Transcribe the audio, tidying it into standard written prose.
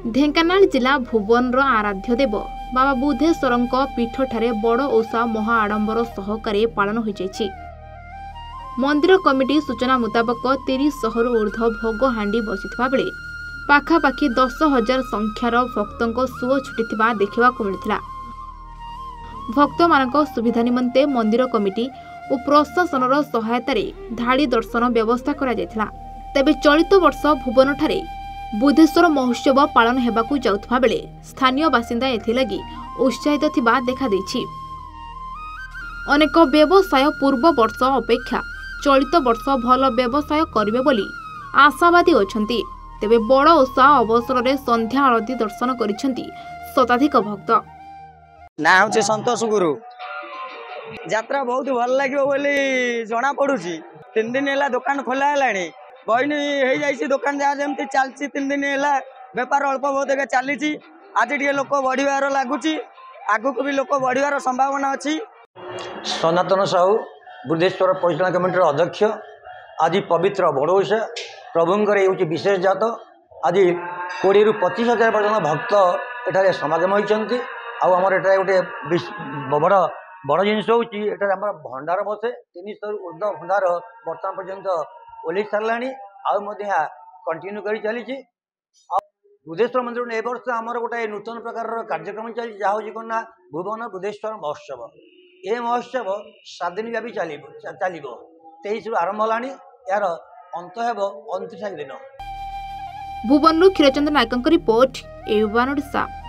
ढेंकानाल जिला भुवन आराध्य देव बाबा बुद्धेश्वर पीठ ठारे बड़ ओषा महा आडंबर सहकारे पालन हो जाइछि। मंदिर कमिटी सूचना मुताबक 30 ऊर्ध्व भोग हांडी बसिथिबा बेले पाखापाखि 10,000 संख्यार भक्तों सुओ छुटी देखा मिलता। भक्त मानक सुविधा निमंते मंदिर कमिटी और प्रशासन सहायतार धाड़ी दर्शन व्यवस्था करा जायथिला। तेबे चलित वर्ष भुवन ठारे बुद्धेश्वर महोत्सव पालन हेबाकू जाउथबा बेले स्थानीय बासिंदा एथिलागी उत्साहित थिबा देखा देछि। अनेक व्यवसाय पूर्व वर्ष अपेक्षा चलित वर्ष भल व्यवसाय करिवे बोली आशावादी अछंती। तेबे बड़ ओषा अवसर में संध्या आरती दर्शन करिसेंती शताधिक भक्त। ना होचे संतोष गुरु यात्रा बहुत भल लागियो बोली जना पडुची। 3 दिन हैला दुकान खोला हैलानी बहिनी हे जाइसी दुकान जहाँ जमती चलती 3 दिन हैला बेपार अल्प बहुत चली। आज टे लोक बढ़िबार लगुची आगु भी लोक बढ़िबार संभावना अच्छी। सनातन साहू बुद्धेश्वर परिचालना कमिटर अध्यक्ष आज पवित्र बड़ ओषा प्रभुंर ये विशेष जात। आज 20 ରୁ 25,000 पर्यटन भक्त एठारे समागम होती। आमर एटा गोटे बड़ बड़ जिनस हूँ भंडार बसे 300 ରୁ ऊर्ध्व भंडार बर्तमान पर्यंत ओल्लि सारा कंटिन्यू कर चली। बुद्धेश्वर मंदिर ए वर्ष आमर गोटे नूतन प्रकार कार्यक्रम चली जहाँ हूँ ना भुवन बुद्धेश्वर महोत्सव। ये महोत्सव 7 दिन व्यापी चलो 23 ରୁ आरंभ होलानी यार अंत हेब 29 दिन। भुवन क्षीरचंद्र नायक रिपोर्ट, ए1 ओडिशा।